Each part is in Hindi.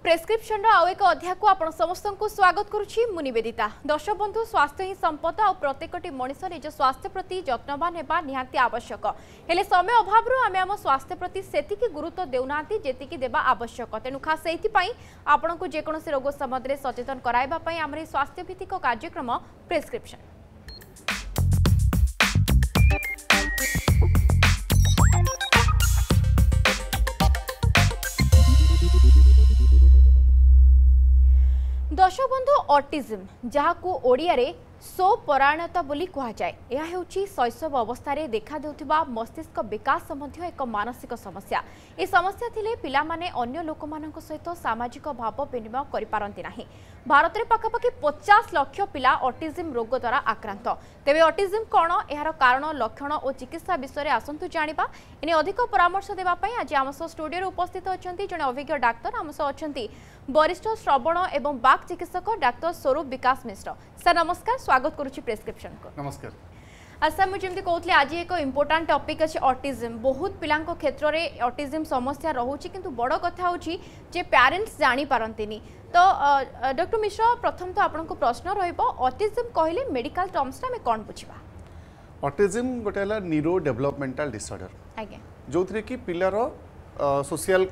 प्रेस्क्रिप्शन आउ एक अध्याय को आपण समस्त को स्वागत करुछि मु निवेदिता। दर्शक बंधु स्वास्थ्य ही संपद और प्रत्येकटी मनुष्य निज स्वास्थ्य प्रति जत्नवान हेबा निहाती आवश्यक। हेले समय अभाव आमे आम स्वास्थ्य प्रति सेतिकी गुरुत्व देउनांती जेतिकी देबा आवश्यक। तेनु खास सेति पई आपण को जे कोनोसी रोग संबंध सचेतन कराइबा पई हमरे स्वास्थ्य भित्तिक कार्यक्रम प्रेस्क्रिप्शन। दर्शक बंधु ऑटिज्म जहाँ को ओडिया रे स्वपरायणता बोली कहा जाए यह हेउची शैशव अवस्था रे देखा देउथिबा मस्तिष्क विकास संबंधी एक मानसिक समस्या। ए समस्या थिले पिला माने अन्य लोक मानक सहित सामाजिक भाव विनिमय करि पारंती नाही। भारत रे पाखापाखि 50 लाख पिला ऑटिज्म रोग द्वारा आक्रांत। तेबे ऑटिज्म कोन एहार कारण लक्षण और चिकित्सा विषय रे आसंतु जानिबा। एने अधिक परामर्श देबा पई आज आम स्टूडियो रे उपस्थित अछंती जने अभिज्ञ डाक्टर आम अछंती वरिष्ठ श्रवण एवं बाक चिकित्सक डाक्टर स्वरूप विकास मिश्र। सर नमस्कार, स्वागत करुछि प्रेस्क्रिप्शन को। नमस्कार। अच्छा मुझे कहते आज एक इम्पोर्टाट टॉपिक अच्छे ऑटिज्म। बहुत पिलांक क्षेत्र में ऑटिज्म समस्या रोचे किंतु बड़ कथा होची जे पेरेंट्स जानी पारंतिनी। तो डॉक्टर मिश्र प्रथम तो आपन को प्रश्न रहइबो ऑटिज्म कहले मेडिकल टर्म्स में कौन बुझिबा? ऑटिज्म गोटे न्यूरो डेवलपमेंटल डिसऑर्डर आगे जो थी कि पिलार सोशल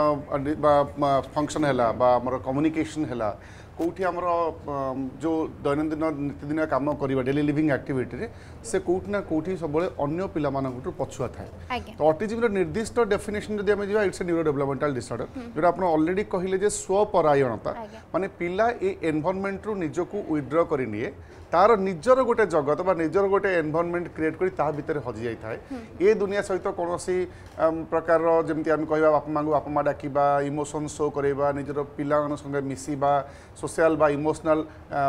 फंक्शन है कम्युनिकेशन है कौटी आमर जो दैनंदिन नीतिदिन काम करवा डेली लिविंग एक्टिविटी रे से कौटी ना कौटी सब अन्य पिला पछुआ थाए। तो ऑटिज्म निर्दिष्ट डेफिनेशन जब आम जा it's a neuro developmental disorder जो आप ऑलरेडी कहले स्वपरायणता माने पिला ए एनवायरनमेंट रु निजको विथड्र करि निए तार निजर गोटे जगत बा निजर गोटे एनवायरनमेंट क्रिएट करी ता भितर हजि जाई थाए। ए दुनिया सहित कोनोसी प्रकार जमती आम कहवा बापा माँ बापा माँ डाकिबा इमोशन शो करवा निजर पिला संगे मिसिबा सोशल बा इमोशनल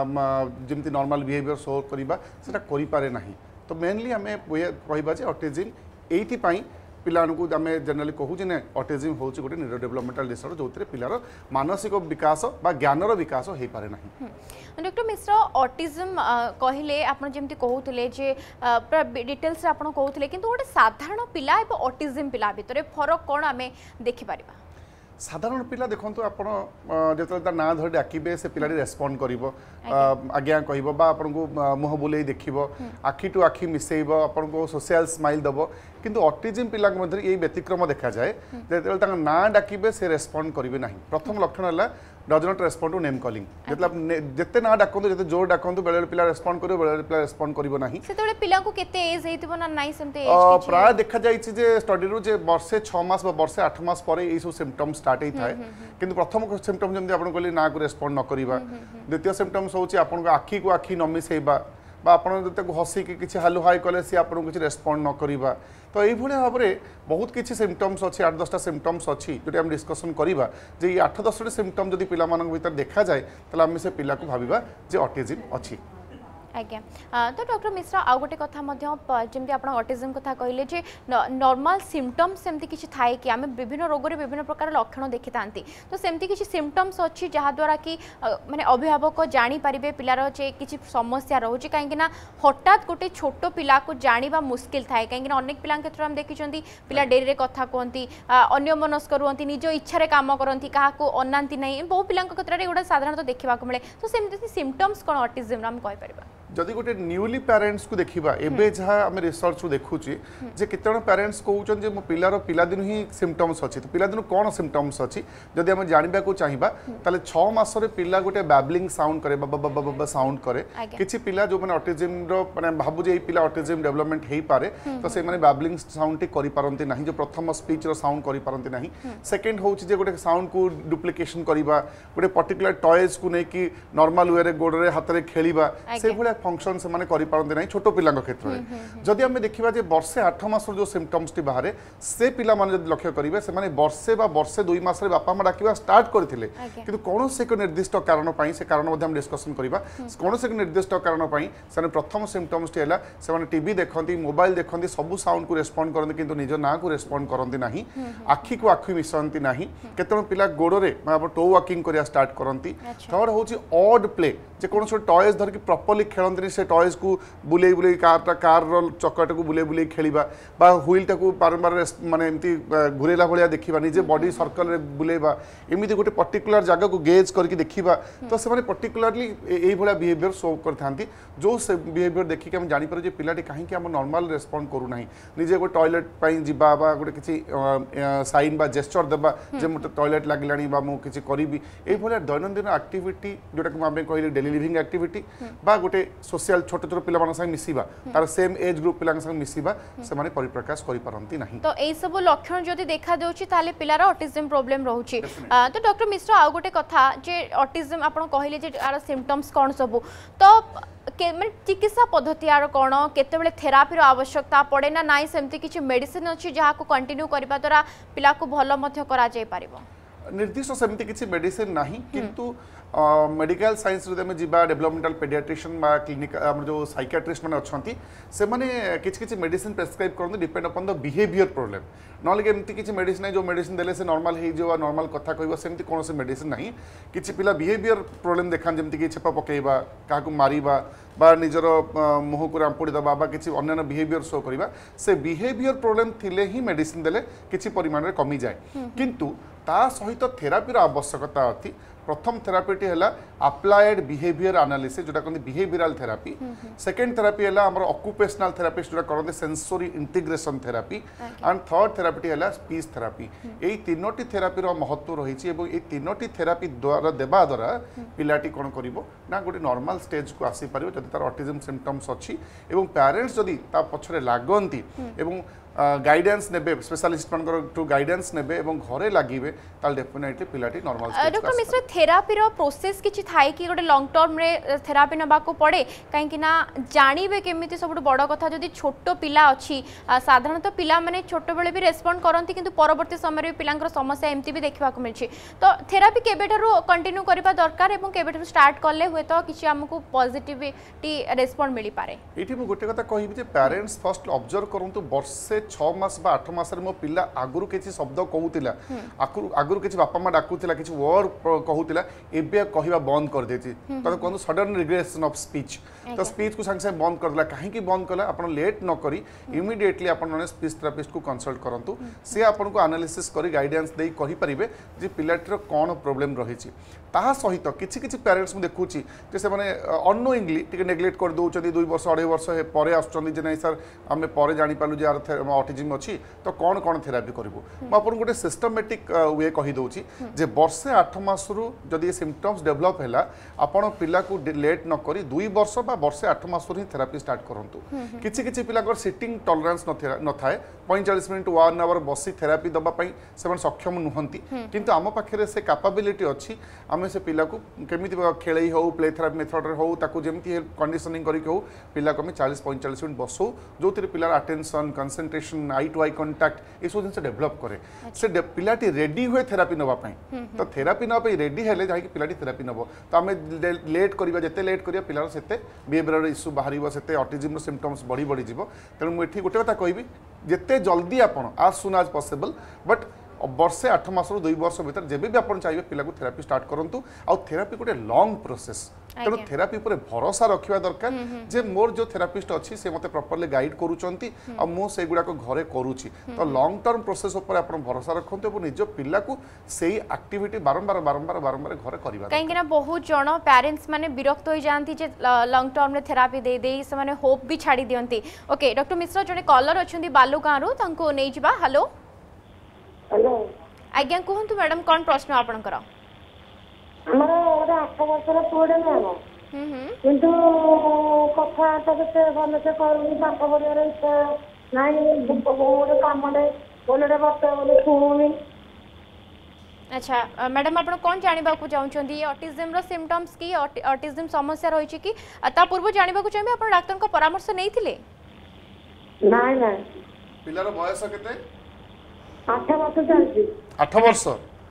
जमती नॉर्मल बिहेवियर शो करवा सेटा करि पारे नाही। तो मेनली आम कहबा जे ऑटिज्म एइथि पई पिलानकु आम जनरली कहू जे ऑटिज्म होची गोटे न्यूरो डेवलपमेंटल डिसऑर्डर जो पिलार मानसिक विकास बा ज्ञानर विकास हो पारे नाही। डॉक्टर मिश्र ऑटिज्म कहले आपन जेमती कहउतले जे डिटेल्स आपन कहउतले किंतु गोटे साधारण पिला एवं ऑटिज्म पिला भितरे फरक कोन आमे देखि पारिबा? साधारण पिला देखो आप जो ना धर डाकिबे से पिलाटी रेस्पॉन्ड करिवो आज्ञा कहबो बा आपन को मुह बुले देखिबो आखि टू आखि मिसेइबो आपन को सोशल स्माइल दबो। किंतु ऑटिज्म पिला मध्य यही व्यतिक्रम देखा जाए जो ना डाकिबे से रेस्पॉन्ड करिवे नाही। प्रथम लक्षण है does not respond to name calling जिते ना डाकंतु जिते जोर डाकंतु बेले पिला रेस्पॉन्ड करिवो बेले पिला रेस्पॉन्ड करिवो नाही। सेतबे पिला को केते एज हेतिबो ना नाही सेमते एज प्राय देखा जायछि जे स्टडी रु जे वर्षे 6 मास बा वर्षे 8 मास परे एई सब सिम्पटम्स स्टार्ट होता है। किंतु प्रथम सिम्पटम जमती आपन कहली ना को रेस्पॉन्ड न करिबा। द्वितीय सिम्पटम्स होछि आपन को आखि को आखि न मिसेइबा बा आपन जते को हसी के किछि हालो हाय कले से आपन किछि रेस्पॉन्ड न करिबा। तो यही भाव में बहुत किसी सिम्पटम्स अच्छी 8-10टा सिम्पटम्स अच्छी जो आम डिस्कसन करवा जे ये 8-10टा सिम्पटम जब पिला भीतर देखा जाए तो आम से पिला को भाविबा जे ऑटिज्म अच्छी। आज्ञा तो डॉक्टर मिश्रा आउ गोटे कथा जमी आप ऑटिज्म कथा कहले जे नॉर्मल सिम्पटम्स सेमती किछि थाए कि आम विभिन्न रोग रे विभिन्न प्रकार लक्षण देखि थांती। तो सेमती किछि सिम्पटम्स अच्छी जहाँ द्वारा कि माने अभिभावक जानी पारिबे पिलार जे किछि समस्या रहउछि काहेकि ना हठात गोटे छोट पिला को जानिबा मुश्किल थाए काहेकि ना अनेक पिला क्षेत्र हम देखिछंती पिला डेरी रे कथा कहंती अन्य मनस्क रुहंती निज इच्छा रे काम करंती काहाको अनांती नै बहु पिला क्षेत्र रे गोटे साधारणतः देखिबा को मिले। तो सेमती सिम्पटम्स कोन ऑटिज्म हम कहि परिबा? जदि गोटे न्यूली पेरेंट्स को देखा एबे जहाँ आम रिसर्च देखुची जे केते पेरेंट्स कहउछन जे मो पिलार पिलादिन ही सिम्पटम्स अच्छी। तो पिलादिन कौन सिम्पटम्स अच्छी जदि आम जानबा को चाहिबा ताले 6 मास रे पिला गोटे बैबलिंग साउंड करे बब साउंड करे। किछि पिला जो माने ऑटिज्म रो माने भाबु जे पिला ऑटिज्म डेवलपमेंट हेई पारे तो से माने बैबलिंग साउंड टी करि पारंती नाही जो प्रथम स्पीच रो साउंड करि पारंती नाही। सेकंड होउची जे गोटे साउंड को डुप्लिकेशन करिबा गोटे पर्टिकुलर टॉयज को नै कि नॉर्मल वे रे गोड़ रे हाथ रे खेलिबा से भले फंक्शन से माने करि पारंते नाही छोटो पिलांग क्षेत्र में। जदि आम देखिबा जे वर्षे 8 मास जो सिम्पटम्स टी बाहरे से पिला माने जदि लक्ष्य करिवे से माने वर्षे बा वर्षे 2 मास रे बापा मा डाकिबा स्टार्ट करथिले किंतु कोन से को निर्दिष्ट कारण पई से कारण मध्ये हम डिस्कशन करिबा कोन से निर्दिष्ट कारण पई से प्रथम सिम्पटम्स टी हला से माने टीवी देखंती मोबाइल देखंती सब साउंड को रेस्पोंड करंती किंतु निज ना को रेस्पोंड करंती नाही आखि को आखि मिसंती नाही केतन पिला गोड़ रे टो वॉकिंग करिया स्टार्ट करंती। थर्ड होची ऑड प्ले जेकोसी टॉयज धरिक प्रॉपर्ली खेलती से टॉयज को बुले बुले कार चकटा को बुले बुले खेलवा बा व्हील टाक बारंबार माने एमती घुरेला भाया देखा निजे बॉडी सर्कल बुलेवा एमती गोटे पर्टिकुलर जगह को गेज करके देखा तो से पर्टिकुलरली यही भाया बिहेवियर शो करते जो से बिहेवियर देखिक आम जापर जे पिलाटी कहीं आम नॉर्मल रेस्पॉन्ड करूना निजे गोटे टॉयलेट जा गोटे किसी साइन बा जेस्चर देवा जे मत टॉयलेट लगे मुझे करी ये दैनंदिन एक्टिविटी जोटा कि आम कहले डेली लिविंग एक्टिविटी बा गोटे सोशल छोट छोट पिला संग मिसिबा तार सेम एज ग्रुप पिला संग मिसिबा से माने परिप्रकाश करि पारंती नहीं तो एई सब लक्षण जदि देखा देउची ताले पिलार ऑटिज्म प्रॉब्लम रहउची तो डॉक्टर मिश्र आ गोटे कथा जे ऑटिज्म आपण कहले जे आर सिम्पटम्स कोन सब तो चिकित्सा पद्धति आर कौन केते थेरापी आवश्यकता पड़े ना नाई सेमती किछि मेडिसिन अछि जहाँ को कंटिन्यू करबा द्वारा पिला को भलो मध्य करा जाय पारिबो निर्दिष्ट सेमती किछि मेडिसिन नाही किंतु मेडिकल साइंस रे जीवा डेवलपमेंटल पेडियाट्रिशियन बा क्लिनिक जो साइकियाट्रिस्ट माने अछंती से माने किछि मेडिसिन प्रेस्क्राइब करन depend upon the behaviour problem नॉले एमती किछि मेडिसिन जो मेडिसिन देले से नॉर्मल हे जो नॉर्मल कथा कहबो सेमती कोन से मेडिसिन नाही किछि पिला बिहेवियर प्रॉब्लम देखान जेमती कि छेपा पकेबा काकू मारिबा बा निजर मुह को रामपुड़ी दबा बा किछि अन्य बिहेवियर शो करबा से बिहेवियर प्रॉब्लम थिले ही मेडिसिन देले किछि परिमाण रे कमी जाय किंतु ता सहित थेरापी आवश्यकता अछि प्रथम थेरापीटी है अप्लाइड बिहेवियर एनालिसिस जोटा कहते बिहेवियरल थेरापी सेकेंड थेरापी है आम ऑक्युपेशनल थेरापिस्ट जोटा कहते sensory integration therapy and third थेरापीटी है स्पीच थेरापी यही तीनोटी थेरापीर महत्व रही है तीनोटी थेरापी द्वारा देवा द्वारा पिलाटी कौन कर गोटे नॉर्मल स्टेज को आसी पार जब तार ऑटिज्म सिम्पटम्स अच्छी पेरेंट्स जदि पछरे लागंती गाइडेंस नेबे स्पेशलिस्ट मानकर टू गाइडेंस नेबे एवं घरे लागिबे ताल डेफिनेटली पिलाटी normal stage doctor Mishra therapy रो प्रोसेस किछि थाई कि गोटे लॉन्ग टर्म रे थेरापी नबा को पड़े काहे कि ना जानिबे केमिति सब बड़ कथा जदि छोट पिला अछि साधारणतः पिला माने छोट बेले भी रेस्पोंड करंती किंतु परवर्ती समय रे पिलांकर समस्या एमती भी देखबा को मिलछि तो थेरापी केबेठारु कंटिन्यू करबा दरकार एवं केबेठारु स्टार्ट करले हुए तो किछि हमकु पॉजिटिविटी रेस्पोंड मिली पारे एठी मु गोटे कथा कहिबि जे पेरेंट्स फर्स्ट ऑब्जर्व करंतु वर्षे 6 मास बा 8 मास रे मो पिला आगुरु किछि शब्द कहूतिला आगुरु किछि बापा मा डाकुतिला किछि वर्ड कहूतिला एबे कहिबा बंद कर देछि तो कोन सडन रिग्रेशन ऑफ स्पीच तो स्पीच को संगे बंद कर दिला काहे कि बंद कला आपण लेट न करी इमीडिएटली आपण माने स्पीच थेरापिस्ट को कंसल्ट करंतु से आपण को एनालिसिस करी गाइडेंस देई कहि परिबे जे पिलाटर कोन प्रॉब्लम रहिछि ताहा सहित किछि किछि पेरेंट्स मु देखुछि जे से माने अननोइंगली टिके नेग्लेक्ट कर दोउछथि 2 वर्ष 2.5 वर्ष परे आछथि जे नै सर हमें परे जानि पालु जे आर ऑटिज्म अछि तो कोन कोन थेरापी करबो म आपन गोटे सिस्टमैटिक वे कहि दोउछि जे वर्षे 8 मास रु जदि सिम्पटम्स डेवलप हैला आपण पिला को लेट न करी 2 वर्ष बा वर्षे 8 मास रु थेरापी स्टार्ट करंतु किछि किछि पिला को सिटिंग टॉलरेंस न थाए 45 मिनिट 1 आवर बसी थेरापी दबा पई सेमन सक्षम नुहंती किंतु आम पाखरे से कैपेबिलिटी अछि आमे से पिला को केमिति खेलई हो प्ले थेरापी मेथड रे हो ताको जेमति कंडीशनिंग करी हो पिला को 40-45 मिनिट बसो जो तेरे पिला attention concentration eye to eye contact ए सब जिंस डेवलप करे से पिलाटी रेडी हुए थेरापी नबा पई तो थेरापी नबा पई रेडी हेले जाई कि पिलाटी थेरापी नबो तो आमे लेट करिबा जते लेट करिया पिला सेते बिहेवियरल इश्यू बाहरिबो सेते ऑटिज्म सिम्पटम्स बढ़ी बढ़ी जीवो तेणु मु एठी गोटे कथा कहबी जिते जल्दी आपण as soon as possible but वर्षे 8 मास 2 वर्ष भीतर जेबे भी आपण चाहिए पिला को थेरापी स्टार्ट करंतु आ थेरापी गोटे लॉन्ग प्रोसेस तेणु थेरापी पर भरोसा रखा दरकार जे मोर जो थेरापिस्ट अच्छी से मते प्रॉपर्ली गाइड करूचंती आ मो से गुडा को घरे करूची तो लॉन्ग टर्म प्रोसेस ऊपर आपण भरोसा रखंतु और निज पिला को सेही एक्टिविटी बारंबार बारंबार बारंबार घरे करबा काहे कि ना बहुत जण पेरेंट्स माने विरक्त होई जानती जे लॉन्ग टर्म रे थेरापी दे देई से माने होप भी छाड़ी दियंती ओके डॉक्टर मिश्र जने कॉलर अछंती बालू गांरू तांको नै जिबा हेलो हेलो आज्ञा कहंतु मैडम कोन प्रश्न आपनकर हमरा ओरा 8 वर्षर पुडे नाम किंतु कथा तो भल से करूनी पाठ पढ़ियार इच्छा नाई गोटे काम बोलटे बता बोले शुणुनी अच्छा मैडम आप कौन जानवा चाहते ये ऑटिज्म रो सिम्पटम्स की ऑटिज्म समस्या रही कि ता पूर्व जानवा चाहिए आप डाक्तर को परामर्श नहीं थिले नाई नाई पिलार बयस केते 8 वर्ष चलछि 8 वर्ष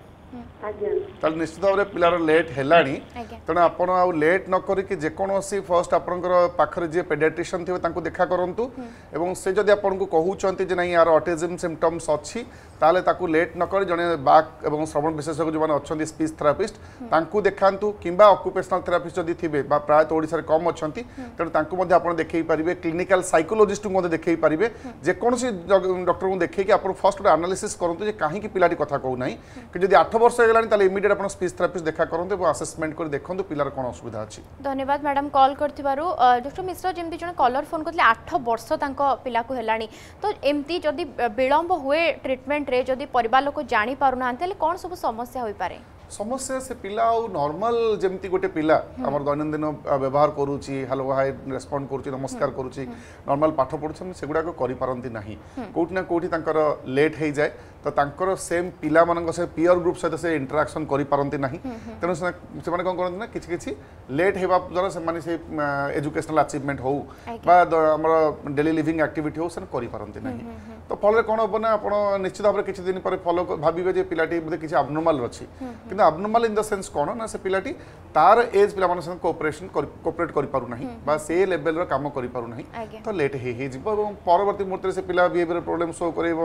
आज्ञा निश्चित भाव में पिलार लेट हेलानी तेणु आपण आ लेट न करिक जेकोसी फर्स्ट आपनकर पाखरे जे पेडियाट्रिशियन थिबे तांको देखा करंतु एवं से जदि आपन को कहउचंती जे नहीं यार ऑटिज्म सिम्पटम्स अछि ताले ताकू लेट न कर जने बाक एवं श्रवण विशेषज्ञ जो माने अछंती स्पीच थेरापिस्ट तांकू देखांतु किंबा ऑक्युपेशनल थेरापिस्ट जदि थिबे बा प्रायत ओडिसा रे कम अछंती तेणु तांकू मध्ये आपण देखै परिबे क्लिनिकल साइकोलॉजिस्ट को मध्ये देखै परिबे जे कोनसी डॉक्टर को देखै कि आपण फर्स्ट एनालिसिस करंतु जे काहे कि पिलाटी कथा कहू नाही कि जदि 8 वर्ष हो गेलानी ताले इमीडिएट आपण स्पीच थेरापिस्ट देखा करंतु एवं असेसमेंट कर देखंतु पिलार कोन असुविधा अछि। धन्यवाद मैडम कॉल करथिबारु। डॉक्टर मिश्र जेमती जने कॉलर फोन करले 8 वर्ष तांको पिला को हेलानी तो एमती जदि विलंब हुए ट्रीटमेंट रे जदि परिवार लोक जानि पारु ना तले कोन सब समस्या होई पारे? समस्या से पिला नॉर्मल जमती गोटे पिला आमर दैनंदिन व्यवहार करूची हेलो हाय रेस्पोंड करूची नमस्कार करूची नॉर्मल पाठ पढुछन सेगुडा को करि पारंती नाही कोठी ना कोठी तांकर लेट हे जाय तो तांकर सेम पिला मानक से पीयर ग्रुप सहित से इंटरेक्शन करि पारंती नाही तेनु से माने कोन करंती ना किछि किछि लेट हेबा द्वारा से माने से एजुकेशनल अचीवमेंट हो बा हमर डेली लिविंग एक्टिविटी हो सन करि पारंती नाही तो फल रे कोन होबना आपण निश्चित भाबरे किछि दिन पर फॉलो भाबिबे जे पिलाटी मध्ये किछि अबनॉर्मल अछि किंतु अबनॉर्मल इन द सेंस कोन ना से पिलाटी तार एज पिला माने कोऑपरेट करि पारु नाही बा से लेवल रो काम करि पारु नाही तो लेट हे जिवो एवं परवर्ती मुहूर्त से पिला बिहेवियर प्रॉब्लम शो करबो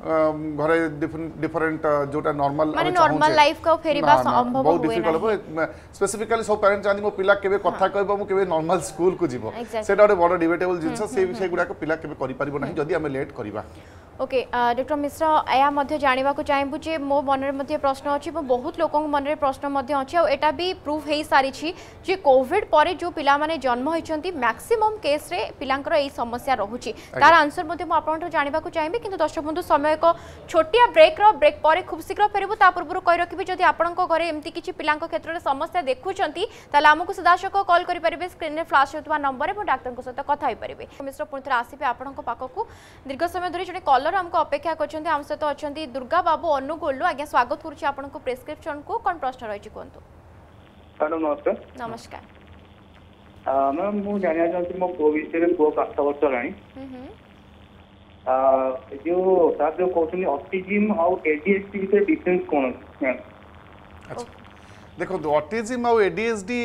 घरे डिफरेंट जोटा नॉर्मल माने नॉर्मल लाइफ को फेरिबा संभव बहुत डिफिकल्ट हो स्पेसिफिकली सब पेरेंट्स चाहती मो पिला केबे कथा कहबो मो केबे नॉर्मल स्कूल को जिवो सेटा बड़ डिबेटेबल जिंस से विषय गुडा को पिला केबे करि परिबो नाही जदी हमें लेट करबा। ओके डॉक्टर मिश्र या मध्य जानिबा को चाहेबु जे मो मन रे मध्य प्रश्न अछि बहुत लोक मन रे प्रश्न मध्य अछि और एटा भी प्रूफ हे सारी छी जे कोविड परे जो पिला माने जन्म होइछंती मैक्सिमम केस रे पिलांकर एई समस्या रहूची तार आंसर मध्य म आपन जानिबा को चाहेबे किंतु दर्शक बंधु समय को छोटिया ब्रेक परे खूब शीघ्र फेरबु ता पूर्व कहि रखिबे जदि आपन को घरे एम्ति किछि पिलांक क्षेत्र रे समस्या देखुचंती ताले हमकु सदाशक कॉल करि परिबे स्क्रीन रे फ्लैश होतबा नंबर रे डाक्टर को सहित कथा होई परिबे। मिश्र पुनथरा आसीबे आपन को पाखकु दीर्घ समय धरि जने कॉलर हमको अपेक्षा करछंती हम सहित अछंती दुर्गा बाबू अनुगोल्लू आज्ञा स्वागत करूची आपन को प्रेस्क्रिप्शन को कोन प्रश्न रहिछि कोंतु। हेलो नमस्कार। नमस्कार मैम मु जानिया चाहती मो को विषय रे को 5 वर्ष रानी जो साहब जो कहते ऑटिज्म और एडीएचडी के डिफरेंस कौन है? अच्छा देखो ऑटिज्म और एडीएचडी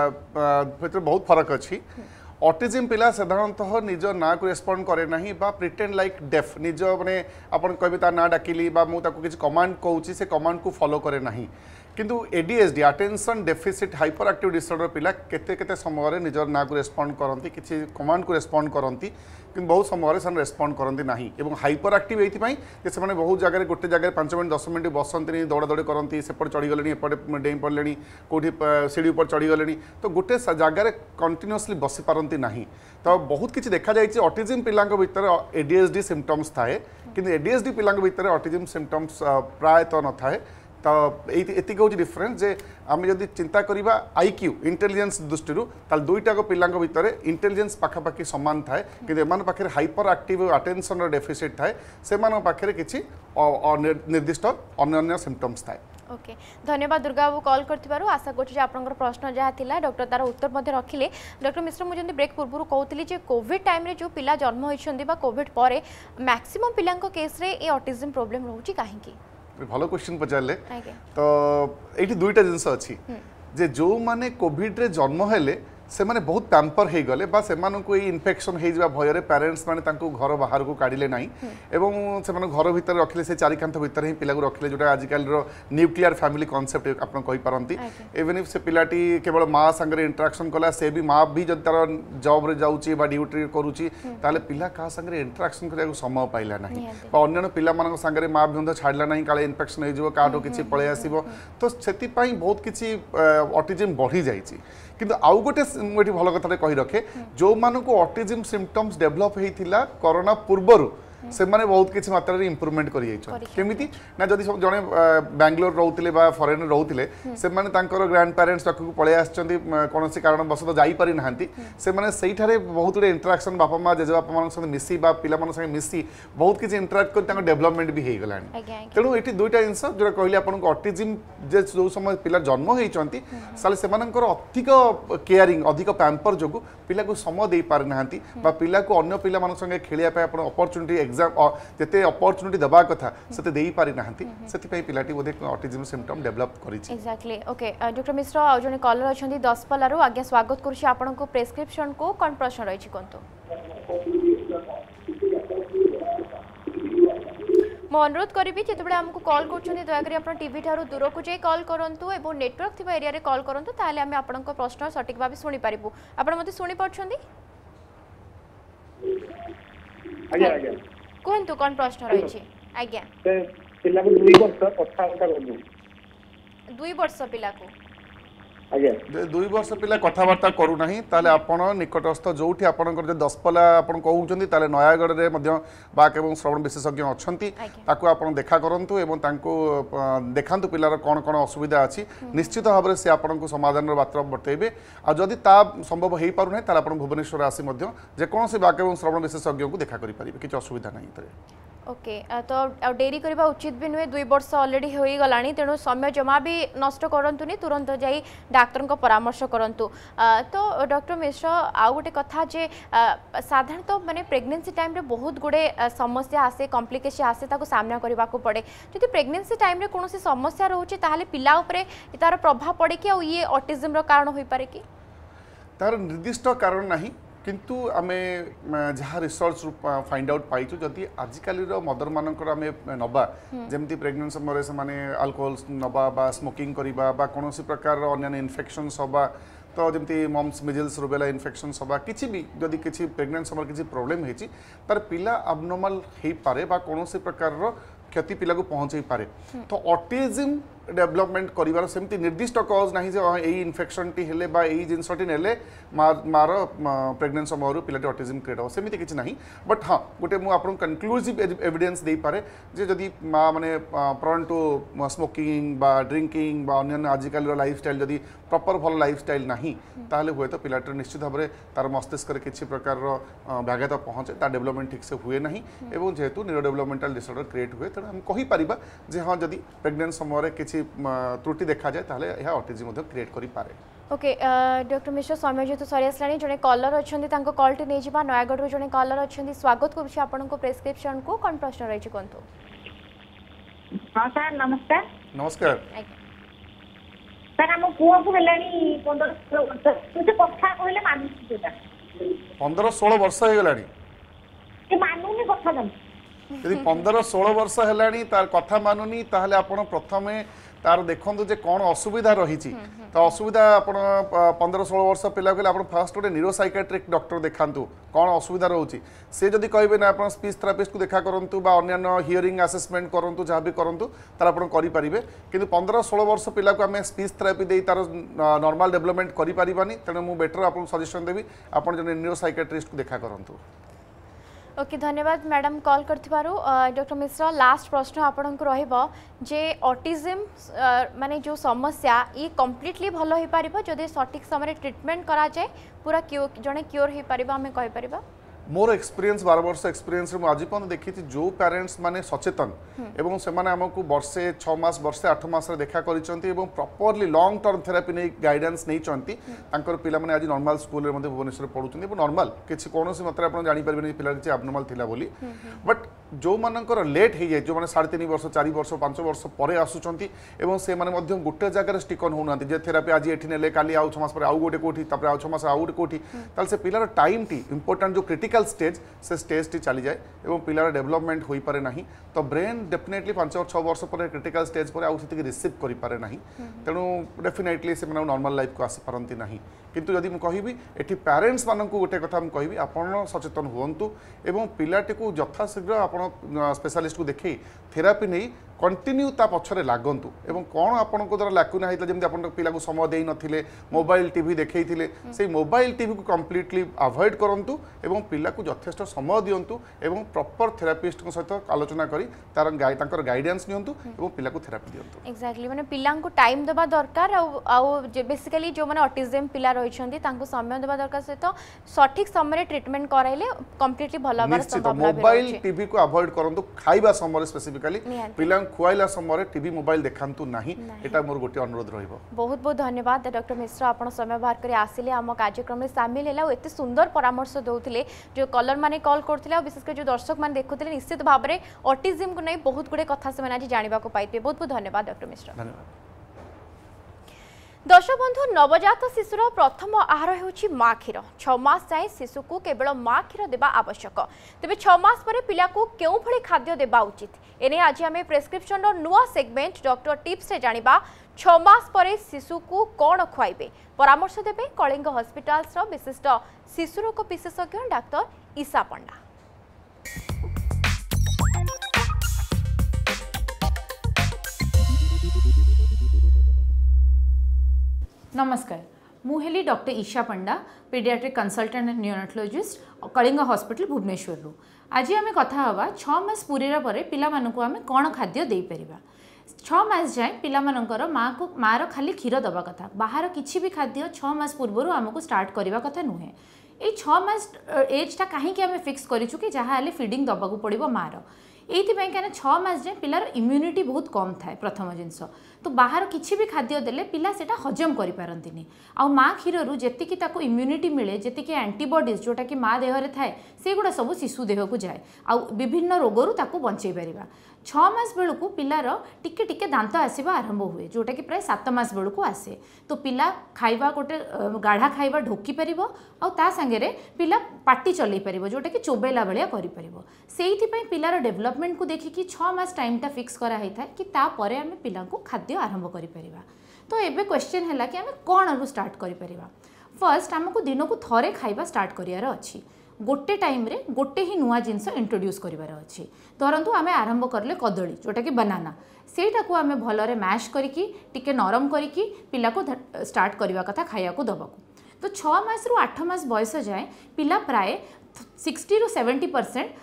भीतर बहुत फरक अछि। ऑटिज्म पिला साधारणतः निज ना को रेस्पोंड करे नहीं बा प्रिटेंड लाइक डेफ निज माने अपन कहबे ता ना डाकिली बा मु ताको किछ कमांड कहूची से कमांड को फॉलो करे नहीं किंतु ADHD attention deficit hyperactive disorder पिला केते केते समय रे निजर ना को रेस्पोंड करंती किछि कमांड को रेस्पोंड करंती किंतु बहुत समय रे सन रेस्पोंड करंती नाही एवं हाइपर एक्टिव एथि पई जे से बहुत जगह गोटे जगह 5 मिनिट 10 मिनिट बसंती नहीं दौड़ा दौड़ी करंती सेपट चढ़ी गलेनी एपटे डेई पड़लेनी कोठी सीढ़ी ऊपर चढ़ी गलेनी तो गोटे जगह रे कंटीन्यूअसली बसी पारंती नाही तो बहुत किछि देखा जाय छै ऑटिज्म पिलांक भीतर एडीएचडी सिम्पटम्स थाए किंतु एडीएचडी पिलांक भीतर ऑटिज्म सिम्पटम्स प्राय तो न थाए तो एति हूँ डिफरेन्स जे आम जब चिंता करवा आईक्यू इंटेलिजेंस दृष्टि ताल दुईटा पिलांक भितर इंटेलिजेंस पाखापाखि सामान थाए कि एमान पाखे हाइपर एक्टिव अटेंशन डेफिसिट थाए से पाखे किसी निर्दिष्ट अन्य सिम्पटम्स थाए। ओके धन्यवाद दुर्गा बाबू कॉल करथिबारु आशा करछु जे आपनकर प्रश्न जहा थिला डॉक्टर तार उत्तर मध्ये रखिले। डॉक्टर मिश्र मु जंदी ब्रेक पूर्व कहउतली जे कोविड टाइम रे जो पिला जन्म होइछंदी बा कोविड परे मैक्सिमम पिलांक केस रे ए ऑटिज्म प्रॉब्लम रहउची काहे की? भलो क्वेश्चन पचारे तो ये दुईटा जिनस अच्छी जे जो माने कोविड रे जन्म हेले से माने बहुत पैम्पर हो गले बा से मानकु इन्फेक्शन हो जा भय पेरेंट्स माने तांको घर बाहर को काढ़ले ना एवं से घर भितर रखिले से चारि कांथ भितर ही पिला को रखिले जोटा आजिकल न्यूक्लियर फैमिली कॉन्सेप्ट आपन कहि पारंती इवन इफ से पिलाटी केवल माँ संगे इंटरेक्शन कला से भी माँ भी जब तार जॉब रे जाउची बा ड्यूटी करूची ताले पिला का संगे इंटरेक्शन करिया समय पाइला नाही बा अन्य पिला मानक संगे माँ भी छाड़ला नाही काले इन्फेक्शन हो जिवो काटो किछि पळे आसीबो तो सेति पई बहुत किछि ऑटिज्म बढ़ी जाईची किंतु आउ गोटे मुझे भल कथा कही रखे जो मानक ऑटिज्म सिम्पटम्स डेभलप होता कोरोना पूर्वर से माने बहुत किसी मात्रा रे इम्प्रूवमेंट करिमिति ना जदि जड़े बैंगलोर रोते फरेन रोते से माने तांकर ग्रैंड पेरेंट्स पाखक पलि आछंती कौन कारण बस जाई पारि नाहंती से माने सेठारे बहुत गुडे इंटरेक्शन बापा माँ जेजे बापा मान संगे मिसी बा पिला मान संगे मिसी बहुत किसी इंटरेक्ट कर तांकर डेवलपमेंट भी हो गलानी तेणु ये दुईटा जिनस जो कहली आपन ऑटिज्म जे जो समय पिला जन्म होइचंती साले सेमानकर अधिक केयरिंग अधिक पैम्पर जो पिला को समय दे पारि नाहंती बा पिला को अन्य पिला मान संगे खेलिया पे आपन अपॉर्चुनिटी एग्जाम जेते अपॉर्चुनिटी दबा कथा सेते देई पारि नाहंती सेति पई पिलाटी बोधे ऑटिज्म सिम्पटम डेवलप करिछि। एक्जेक्टली ओके डॉक्टर मिश्र आ जने कॉलर अछंती 10 पलारो आज्ञा स्वागत करूछि आपन को प्रेस्क्रिप्शन को कोन प्रश्न रहिछि कोनतो मो अनुरोध करी जिते आमको कॉल कर दयाकोरी आप टीवी ठारू दूर को जाई कॉल करूँ और नेटवर्क थी एरिया कॉल करूँ ताले आम आपण प्रश्न सठिक भाव शुणी पारू आप शुणी पार्टी कहतु कौन प्रश्न रही आज्ञा 2 वर्ष पिला को 2 वर्ष पिला कथबार्ता करूना ताले आपण निकटस्थ जोठी आपणकर दशपल्ला आपण कहउचंती ताले नयागढ़ रे मध्य बाक एवं श्रवण विशेषज्ञ अछंती ताको आपण देखा करंतु एवं तांको देखांतु पिलार कोन कोन असुविधा अछि निश्चित भाव रे से आपण को समाधान रो बात बतैबे आ जदि ता संभव हेई पारु नै ताले आपण भुवनेश्वर आसी मध्य जे कोनसे बाक एवं श्रवण विशेषज्ञ को देखा करि परिबे किछ असुविधा नै तरे ओके तो डेरी करबा उचित भी नुहे 2 वर्ष ऑलरेडी होई गलानी तेणु समय जमा भी नष्ट करंतुनी तुरंत जाई डाक्टर को परामर्श करंतु तो डॉक्टर मिश्र आउ गोटे कथा जे साधारणतः माने प्रेगनेंसी टाइम रे बहुत गुडे समस्या आसे कॉम्प्लिकेशन आसे ताको सामना करबा को पड़े जदि प्रेगनेंसी टाइम रे कोनोसी समस्या रहउची ताहाले पिला उपरे तार प्रभाव पड़े कि ये ऑटिज्म रो कारण होई पारे कि तार निर्दिष्ट कारण नाही किंतु आमे जहाँ रिसर्च फाइंड आउट पाइचु जदि आजिकल मदर मानकर आमे नबा जेमती प्रेगनेंट समय से माने अल्कोहल नबा बा स्मोकिंग करिबा बा कोनोसी प्रकार अन्य इन्फेक्शंस होबा तो जमती मम्स मिजल्स रुबेला इन्फेक्शंस होबा किछि भी जदि किछि प्रेगनेंट समय किछि प्रॉब्लम हेछि तार पिला अबनॉर्मल हेई पारे बा कोनोसी प्रकार रो क्षति पिला को पहुंचई पारे तो ऑटिज्म डेवलपमेंट करिवार सेमती निर्दिष्ट कॉज नाही जे एई इन्फेक्शन टी हेले बा एई जिंसटी नेले मार प्रेग्नेंट समय पिलाटी ऑटिज्म क्रिएट हो सेमती किछि नाही बट हां गोटे मु आपन कंक्लूसिव एविडेंस दे पारे जे जदि मा माने प्रोन टू स्मोकिंग बा ड्रिंकिंग बा अन्य आजिकल रो लाइफस्टाइल जदि प्रॉपर भल लाइफस्टाइल नाही ताले होय तो पिलाटी निश्चित भाबरे तार मस्तिष्क रे किछि प्रकार रो व्याघात पहुंचे ता डेवलपमेंट ठीक से हुए नाही एवं जेहेतु न्यूरो डेवलपमेंटल डिसऑर्डर क्रिएट हुए त हम कहि परिबा जे हां जदि प्रेग्नेंट समय रे किछि त्रुटि देखा जाए ताले यह ऑटिज्म मध्ये क्रिएट करि पारे ओके डॉक्टर मिश्र समय जेतु सरी आसलानी जने कॉलर अछंती तांको कॉल टी नै जिबा नयागढ़ रो जने कॉलर अछंती स्वागत करछि आपन को प्रेस्क्रिप्शन को कोन प्रश्न रहि छि कोनतो हां सर नमस्कार नमस्कार सर हम पुओ को हेलानी 15 वर्ष तुझे कथा कहले मानु छिटा 15-16 वर्ष हे गलानी ए मानुनी कथा दम यदि 15-16 वर्ष हेलानी तार कथा मानुनी ताहले आपण प्रथमे तार देखंतु जे कोन असुविधा रही छि तो असुविधा आपण 15-16 वर्ष पिला गेले आपण फर्स्ट गोटे न्यूरोसाइकियाट्रिक डॉक्टर देखांतु कोन असुविधा रहउछि से जदि कहबे ना आपण स्पीच थेरेपिस्ट को देखा करंतु बा अन्य हियरिंग असेसमेंट करंतु जहाँ भी करंतु तार आपण करि परिबे किंतु 15-16 वर्ष पिला को हमें स्पीच थेरेपी देई तार नॉर्मल डेवलपमेंट करि परिबानी तेणु मु बेटर आपण सजेशन देबी आपण जने न्यूरोसाइकियाट्रिस्ट को देखा करंतु ओके धन्यवाद मैडम कॉल करथिबारु डॉक्टर मिश्रा लास्ट प्रश्न आपन को रहइबो जे ऑटिज्म माने जो समस्या ई कंप्लीटली भलो होई पारिबो जदि सटीक समय ट्रीटमेंट करा जाए पूरा जने क्योर होई पारिबो हमें कहि पारिबो मोर एक्सपीरियंस 12 वर्ष एक्सपीरियंस रे आज पर्यंत देखी जो पेरेंट्स माने सचेतन एवं से माने हमकु वर्षे 6 मास वर्षे 8 मास रे देखा करिसंती एवं प्रॉपर्ली लॉन्ग टर्म थेरेपी नै गाइडेंस नै चंती तांकर पिला माने आज नॉर्मल स्कूल रे मध्ये भुवनेश्वर पढुचंती एवं नॉर्मल किछि कोनोसी मात्रा आपण जानि परबेनी पिला किछि एबनॉर्मल थिला बोली बट जो मानकर लेट हे जाय जो माने 3.5 वर्ष 4 वर्ष 5 वर्ष परे आसुचंती एवं से माने मध्ये गुटे जगह रे स्टिक ऑन होनांती जे थेरेपी आज एठी नेले काली आउ 6 मास परे आउ गोटे कोठी तापर आउ 6 मास आउ गोटे कोठी ताल से पिलार टाइम टी इंपोर्टेंट जो क्रिटिकल स्टेज से स्टेज टी चली जाए एवं पिलार डेवलपमेंट होई पारे नाही तो ब्रेन डेफिनेटली 5-6 वर्ष पर क्रिटिकल स्टेज पर आउ सेति रिसीव करि पारे नाही तेनु डेफिनेटली से माने नॉर्मल लाइफ को आसी पारंती नाही किंतु यदि कहबी एठी पेरेंट्स मानकु गोटे कथा हम कहबी आपण सचेतन हुंतु एवं पिलाटी को यथाशीघ्र आपण स्पेशलिस्ट को देखै थेरापी नै कंटिन्यू ता पछरे लागंतु एवं कोन आपण को द्वारा लाकुना हैतला जेमति आपण पिला को समय देई नथिले मोबाइल टीवी देखैथिले से मोबाइल टीवी को कंप्लीटली अवॉइड करंतु एवं पिला को यथेष्ट समय दियंतु एवं प्रॉपर थेरापिस्ट को सहित आलोचना करी तार गाइडेंस नियंतु एवं पिला को थेरापी दियंतु एक्जेक्टली माने पिला को टाइम देबा दरकार आ बेसिकली जो माने ऑटिज्म पिला रहिछंती तांको समय देबा दरकार से तो सठिक समय ट्रीटमेंट कराइले कंप्लीटली भलो बार संभावना मोबाइल टीवी को अवॉइड करंतु खाइबा समय स्पेसिफिकली पिला खुआइला समय टीवी मोबाइल देखांतु नाही एटा मोर गोटे अनुरोध रहिबो बहुत बहुत धन्यवाद डॉक्टर मिश्रा आपण समय बाहर करी आसिले हम कार्यक्रम में शामिल हैला एते सुंदर परामर्श दउथिले जो कॉलर माने कॉल करथिले विशेष कर जो दर्शक माने देखुथिले निश्चित भाव में ऑटिज्म को नै बहुत गुडे कथा से माने आज जानिबा को पाइते बहुत बहुत धन्यवाद डॉक्टर मिश्रा धन्यवाद दर्शक बंधु नवजात शिशुर प्रथम आहार होउछि माँ क्षीर 6 मास जाए शिशु को केवल माँ क्षीर देबा आवश्यक तेबे 6 मास पर पिला को केउ भली खाद्य देबा उचित एने आज आमे प्रेस्क्रिप्शन रो नुआ सेगमेंट डॉक्टर टिप्स रे जानिबा 6 मास पर शिशु को कोन खुआइबे परामर्श देबे कलिंग हॉस्पिटल्स रो विशिष्ट शिशु रोग विशेषज्ञ डॉक्टर ईशा पंडा। नमस्कार मुझे doctor Isha Panda pediatric consultant and neonatologist Kalinga hospital Bhubaneswar रु आज आम कथा हवा 6 मास पूरीरा परे पिला मानकु आमे कोन खाद्य देई परिबा 6 मास जाए पिला मानकर माँ खाली क्षीर दबा कथा बाहर किछि भी खाद्य 6 मास पूर्व आमको स्टार्ट करबा कथा नुहे ये 6 मास एजटा कहीं आम फिक्स करूँ कि जहाँ हेल्ले फीडिंग दबाक पड़ो माँ ये कहीं 6 मास जाए पिलार इम्यूनिटी बहुत कम थाए प्रथम जिनस तो बाहर किसी भी खाद्य देले पिला सेटा हजम करि पारंतिनी आ माँ क्षीर जेतिकी ताको इम्यूनिटी मिले जेतिकी एंटीबॉडीज जोटा कि माँ देह रे थाए से गुड़ा सब शिशु देह को जाए आ विभिन्न रोगरू ताको बंचई पारिबा 6 मास बेलू पिलार टिके टिके दांत आसवा आरंभ हुए जोटा कि प्राय 7 मास बेलू आसे तो पिला खाइबा गोटे गाढ़ा खाइबा ढोकी पारिबो आ ता संगे पिला पाटी चलई पारिबो जोटा कि चोबेला बेलिया करि पारिबो सेइथि पई पिलार डेवलपमेंट को देखिकी 6 मास टाइमटा फिक्स करा है कि ता परे आमे पिला को खाद्य आरंभ करि परिबा। तो एबे क्वेश्चन है कि आमे कोन रु स्टार्ट करि परिबा। फर्स्ट हमको दिन को थरे खाइबा स्टार्ट करियार अछि गोटे टाइम रे गोटे ही नुआ जिनस इंट्रोड्यूस करिवार अछि धरंतु आमे आरंभ करले कदली जोटा कि बनाना सेटा को आमे भलरे मैश करिकी टिके नरम करिकी पिला को स्टार्ट करिवा कथा खाया को दबाकू तो 6 मास रु 8 मास बयस जाए पिला प्राय 60 रु 70%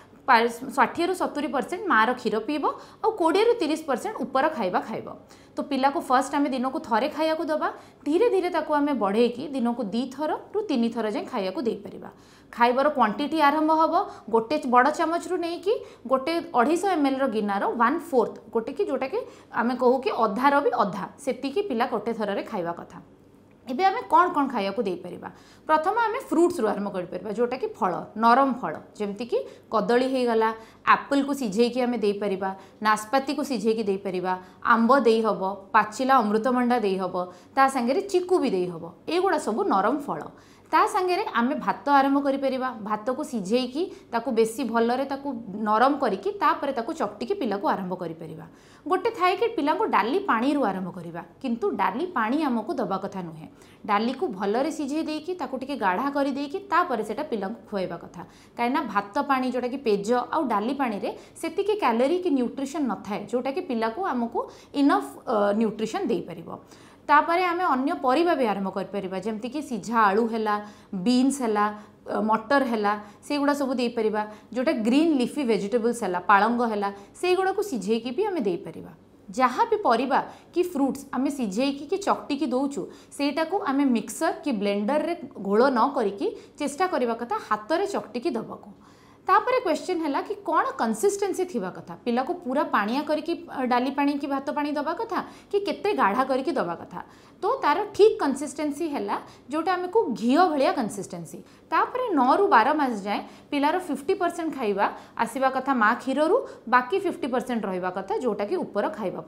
60 रु 70% माँ क्षीर पीब और 20 रु 30% ऊपर खाइबा खाइब तो पिला को फर्स्ट आम दिन को थरे खाया को दबा धीरे धीरे ताको आमे बढ़े कि दिन को 2 थर रु 3 थर जाए खाया को दे परिबा खाइबार क्वांटिटी आरंभ हम गोटे बड़ चामच रु नहीं कि गोटे 250 ml गिनार 1/4 गोटे कि जोटा कि आमे कहू कि अधार भी अधा सेतिकी पिला गोटे थर खाइबा कथा एबे आमे कौन कौन खाया को दे परिबा प्रथम आमे फ्रूट्स रु आरंभ कर परिबा जोटा कि फल नरम फल जेमति कि कदली हे गला एप्पल को सिझे कि आमे दे परिबा नाशपाती को सिझे कि दे परिबा आंब देई हबो पाचिला अमृतभंडा देई हबो ता संगे चिकू भी देई हबो एगुडा सब नरम फल ता संगे आमे भात आरंभ करि परिबा भात को सिझे कि ताकू बेसी भलरे ताकू नरम करिकी तापरे ताकू चकटिकी पिला को आरंभ करि परिबा गोटे थाए कि पिला को डाली पानी रु आरंभ करिबा किंतु डाली पानी हमको दबा कथा नुहे डाली को भलरे सिझे देकी ताकू टिके गाढ़ा करि देकी तापरे सेटा पिला को खुआइबा कथा काइना भात पानी जोटा कि पेज आ डाली पानी रे सेतिकी कैलोरी की न्यूट्रिशन न थाए जोटा कि पिला को हमको इनफ न्यूट्रिशन दे परिबो तापरे आमे अन्य परिबा भी आरंभ कर परिबा जेमति कि सिझा आलू हैला बीन्स हैला मटर हैला से गुडा सब दे परिबा जोटा ग्रीन लीफी वेजिटेबल्स हैला पालंग हैला से गुडा को सिझे की भी आमे दे परिबा जहाँ भी परिबा कि फ्रूट्स आमे सिझे की चकटी की दौचु सेटा को आमे मिक्सर कि ब्लेंडर रे घोल न करिकी चेष्टा करबा कथा हाथ रे चकटी की दबाको तापरे क्वेश्चन है कि कौन कंसिस्टेंसी थिबा कथा पिला को पूरा पानिया करके डाली पानी की भात पानी दबा कथा कि केते गाढ़ा करके दबा कथा तो तार ठीक कंसिस्टेंसी है जोटा आम को घीओ भलिया कंसिस्टेंसी तापरे 9 रु 12 मास जाए पिलार 50% खाइबा आसीबा कथा माँ क्षीर रु बाकी 50% रहिबा कथा जोटा कि ऊपर खाइबा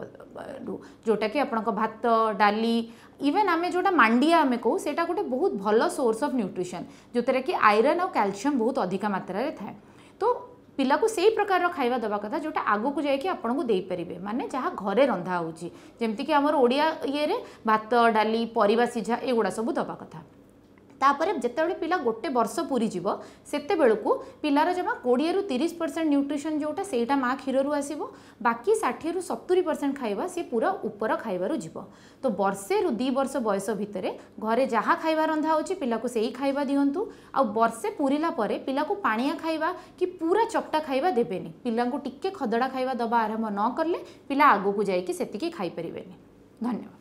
जोटा कि आपन को भात डाली इवेन आम जोटा मांडिया आम कहू सेटा गोटे बहुत भल सोर्स ऑफ न्यूट्रिशन जो कि आयरन और कैल्शियम बहुत अधिक मात्रा रे थाए तो पिला को सही प्रकार खाइबा दबा कथा जोटा आगो को जाइए आपन को दे परिबे माने जहाँ घरे रंधा होची जेमति कि हमर ओडिया ये रे भात डाली परिबा सिझा एगुडा सब दबा कथा तापरे जेतेबेले पिला गोटे वर्ष पूरी जीवो सेते बेलको पिलार जमा 20 रु 30% न्यूट्रिशन जोटा सेटा माँ क्षीर रु आसीबो बाकी 60 रु 70% खाइबा से पूरा ऊपर खाइबारु जीवो तो वर्षे रु 2 वर्ष बयस भितरे घरे जहाँ खाइबा रंधा होची पिला को सेही खाइबा दियंतु आ वर्षे पूरीला परे पिला को पानिया खाइबा कि पूरा चपटा खाइबा देबेनी पिला को टिके खदड़ा खाइबा दबा आरंभ न करले पिला आगो को जाई कि सेतिकी खाइ परिबेनी। धन्यवाद।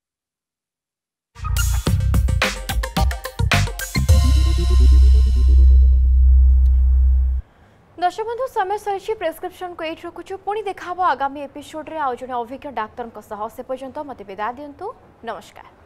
दर्शक बंधु समय सरी प्रेस्क्रिप्शन को ये रखुचु पुणी देखा आगामी एपिसोड रे आउ जने अभिज्ञ डाक्तर से पर्यंत मते विदा दियंतु। नमस्कार।